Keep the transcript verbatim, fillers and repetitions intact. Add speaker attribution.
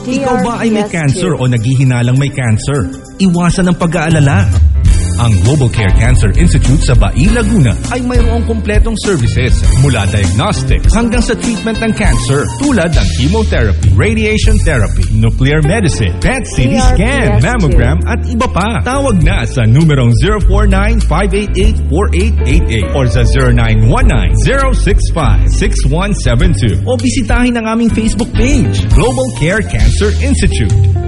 Speaker 1: Ikaw ba ay may cancer o naghihinalang may cancer? Iwasan ang pag-aalala. Ang Global Care Cancer Institute sa Bai, Laguna ay mayroong kumpletong services mula diagnostics hanggang sa treatment ng cancer tulad ng chemotherapy, radiation therapy, nuclear medicine, P E T C T scan, mammogram at iba pa. Tawag na sa numerong zero four nine, five eight eight, four eight eight eight or sa zero nine one nine, zero six five, six one seven two o bisitahin ang aming Facebook page, Global Care Cancer Institute.